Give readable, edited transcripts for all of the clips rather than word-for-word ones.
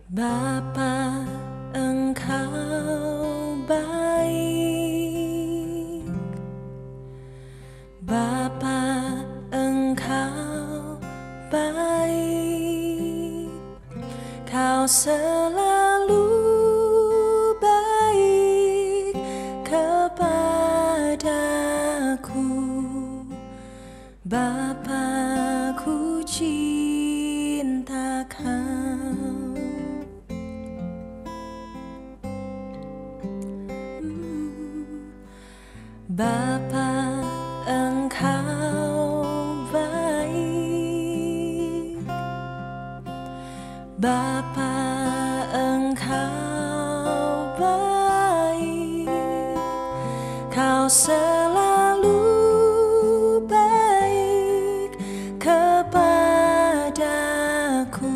Bapa, Engkau baik. Bapa, Engkau baik. Kau selalu baik kepadaku. Bapa, ku cinta Kau. Bapa, Engkau baik. Bapa, Engkau baik. Kau selalu baik kepadaku.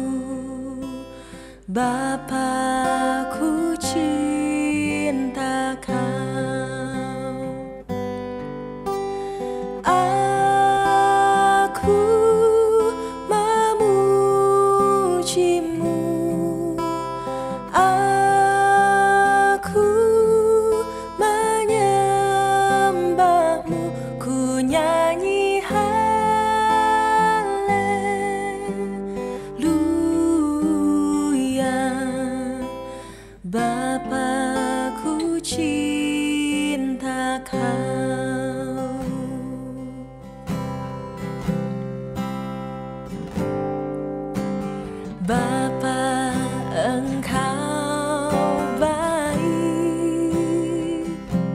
Bapa, ku cinta Kau. Aku memujimu, aku menyembahmu, ku nyanyi haleluya. Bapa, ku cinta Kau. Bapa, Engkau baik.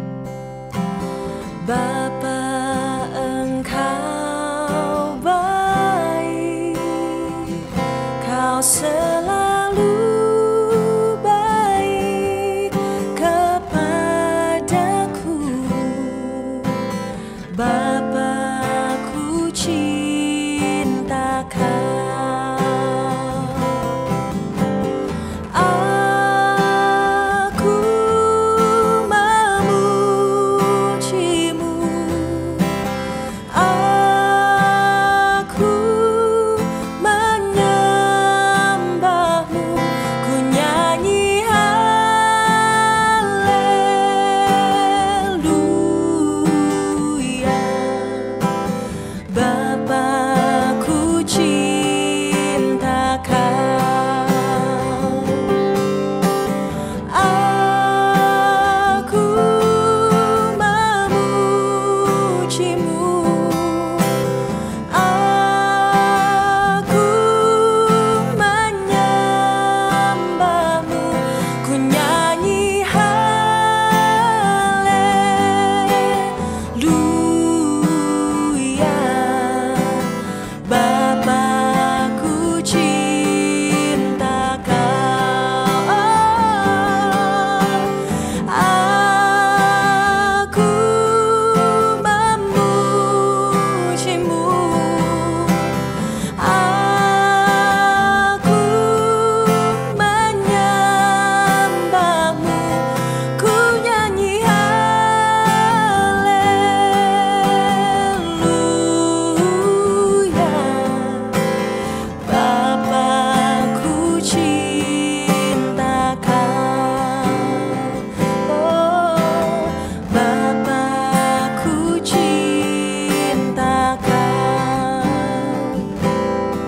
Bapa, Engkau baik. Kau selalu baik kepadaku. Bapa, ku cinta Kau.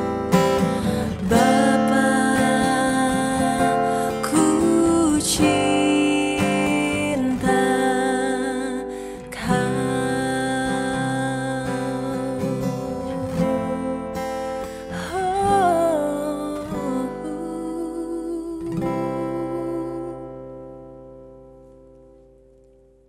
Bapa, ku cinta